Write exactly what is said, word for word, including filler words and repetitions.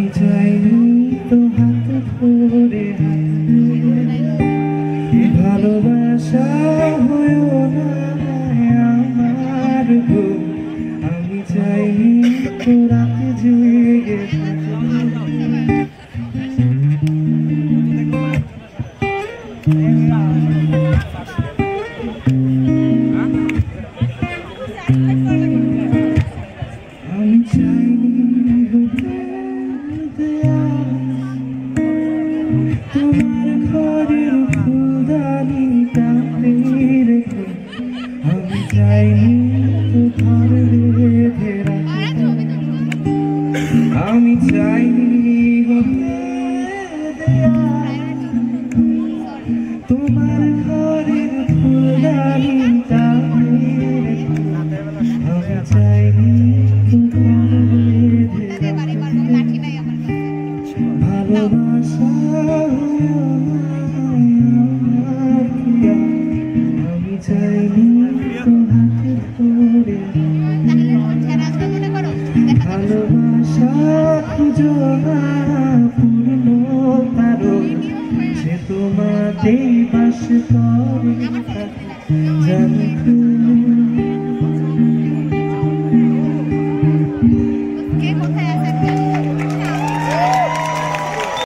চাইনি তো হাত ধরে ভালোবাসা হয়েও না আমার গো। আমি চাইনি তো রাতে জেগে আমি চাইনি তোমার ঘরের ফুলদানিটা রেখে আমি চাইনি তো ঘর বেঁধে রাখতে। আমি চাইনি তোমার ঘরের ফুলদানিটা রেখে আমি চাইনি তো ঘর বেঁধে ভালোবাসা আমি চাইনি তো হাতে ধরে ভালোবাসা খুঁজো না পূর্ণ কারো সে তোমাতেই বাস করে জানি